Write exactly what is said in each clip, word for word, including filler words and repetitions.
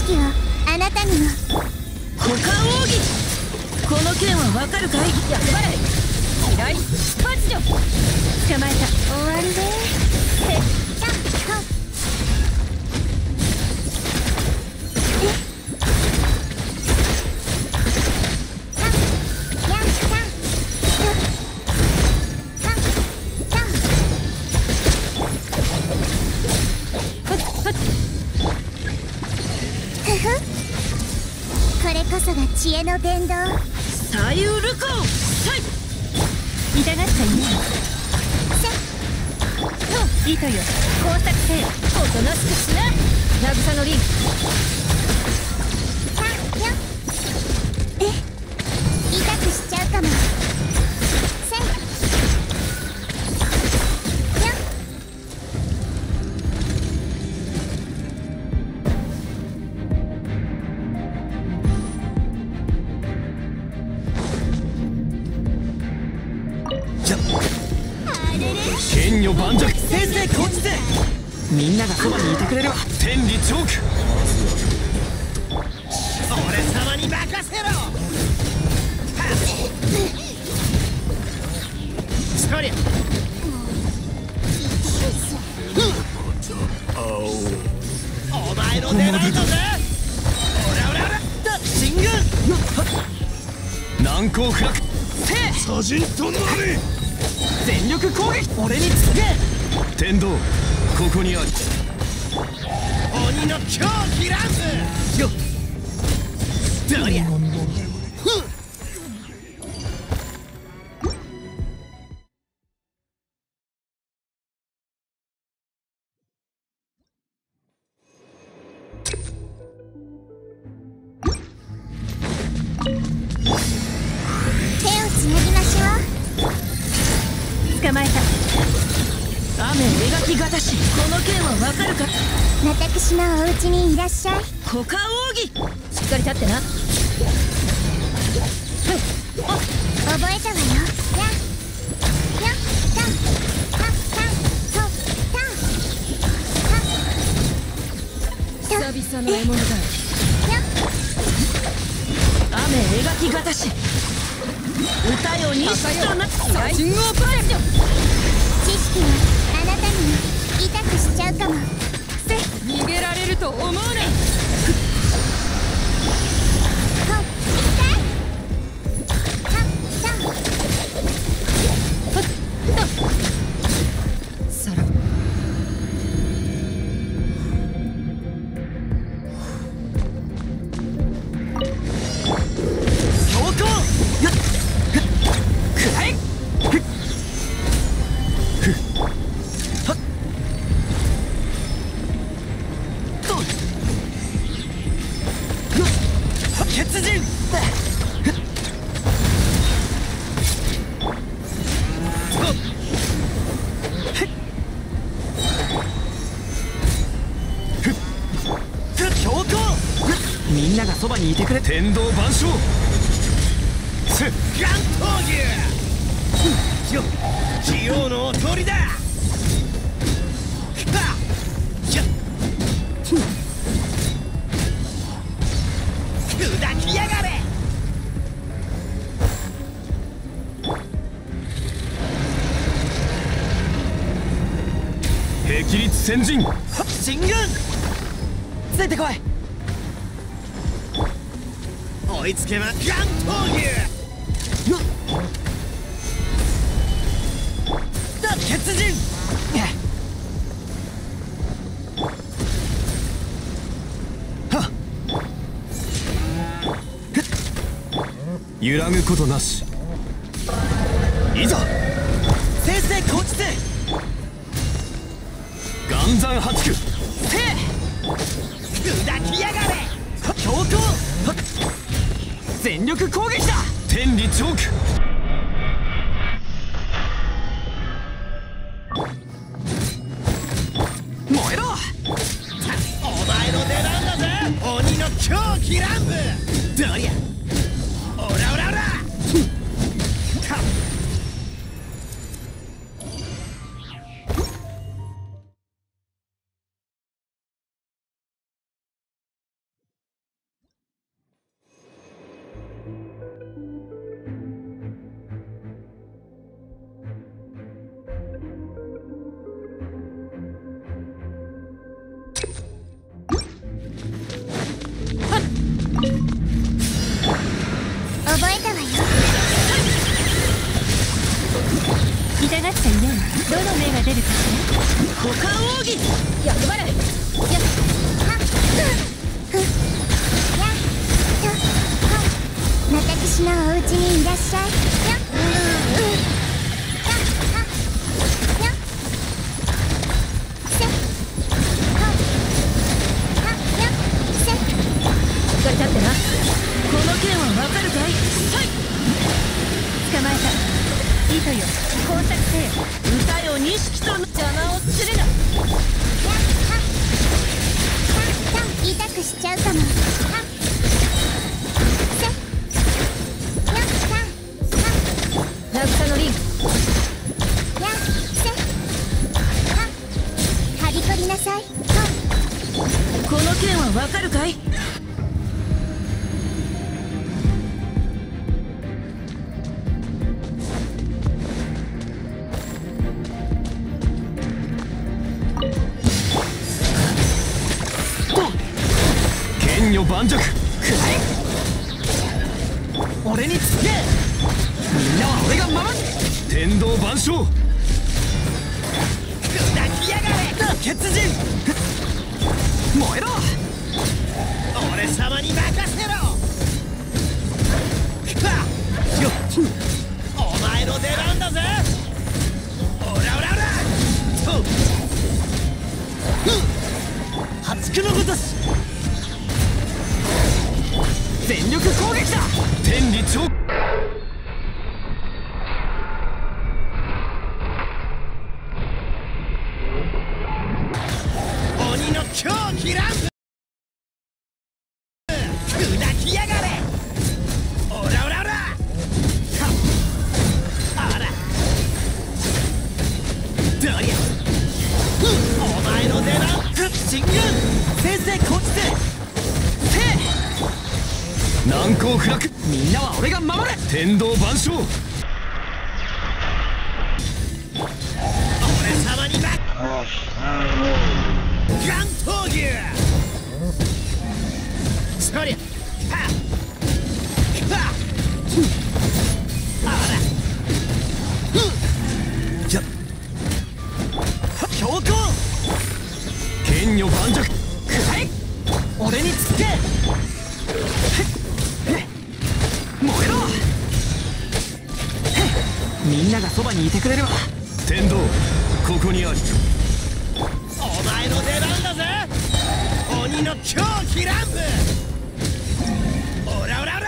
識をあなたにも。 股間奥義。この剣はわかるかい？厄払い。左発女。捕まえた。 終わりでへっちゃんここれこそが知恵の伝道。 左右ルコー。はい。痛がったイメージ。糸よ、工作せよ。おとなしくしな。渚のリン。 さよえ痛くしちゃうかも。せよ剣女盤石。 先生こっちで。みんながそばにいてくれるわ。 天理チョーク。 俺様に任せろ。そりゃお前の出番だぜ。オラオラオラだ進軍。 難攻不落。 サジンとなれ。 全力攻撃。俺につけ。 天道ここにある。 鬼の狂気ランスよっ。どりゃ手をつなぎましょう。 捕まえた。雨描きがたし。この剣はわかるか？ 私のお家にいらっしゃい。 股間奥義。しっかり立ってな。 覚えたわよ。ややたたたとたた久々の獲物だ。雨描きがたし。歌よにしたな。信号パレット。 知識はあなたにも痛くしちゃうかも。 せ逃げられると思うね。 こ痛い。たたさらば。強行。くらえ。血人。強行。みんながそばにいてくれ。 天道万象。せガン闘牛よっ。器用のおとりだ。砕きやがれ。 霹靂先陣。 進軍。ついてこい。 追いつけまガン闘牛よっ。だ血人。 揺らぐことなし。いざ先生こっちで。 岩山八九。 砕きやがれ。 強行。全力攻撃だ。 天理チョーク。 燃えろ。 お前の出番だぜ。鬼の狂気乱舞。どりゃオラオラオラ。 股間奥義役払い。 やっはっふっやっとはっ私のお家にいらっしゃい。やっやっはっやっせはっはっやっせしっかり立ってな。この剣はわかるかい。はい捕まえた。いいとよ工作せよ。歌よ錦との邪魔をするな。 痛くしちゃうかも。はっせやっさはっ渚のリンやっせはっはびこりなさい。はっこの剣はわかるかい。 剣女盤石。 俺につけ。みんなは俺が守る。 天道万象。 砕きやがれ血人。燃えろ。俺様に任せろ。はっよっお前の出番だぜ。オラオラオラと破竹のごとし全力攻撃だ。 天理超。 鬼の狂気乱舞砕きやがれ。オラオラオラはっあらどりゃお前の出番。進軍先生こっちで難攻不落。 みんなは俺が守れ。 天道万象。 俺様に任関東牛そりゃはっはっあらじゃ強行剣女盤石。 はい俺につけ。燃えろ。みんながそばにいてくれるわ。 天道ここにあり。 お前の出番だぜ。鬼の狂気乱舞オラオラオラ。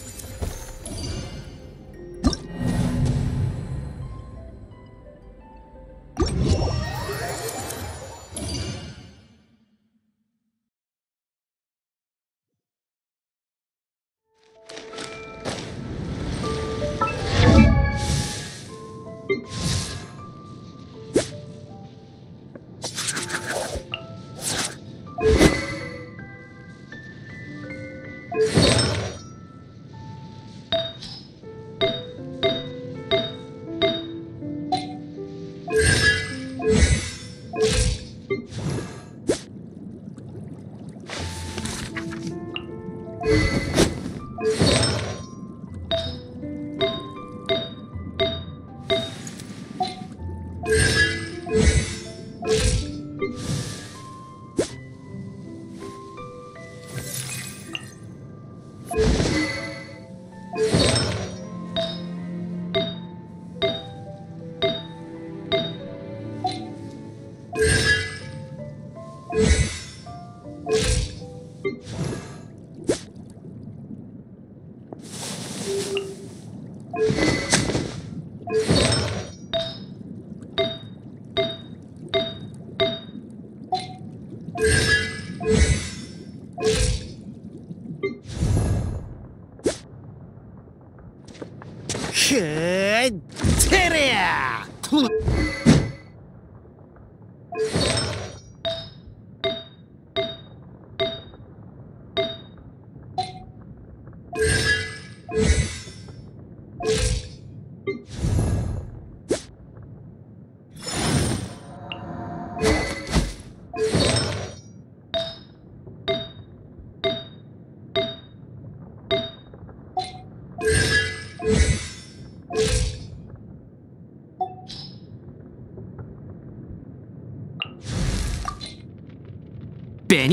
くーてりゃ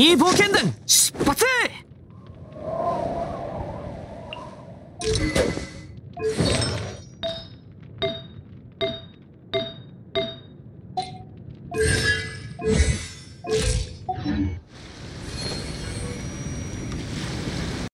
ニー冒険団出発。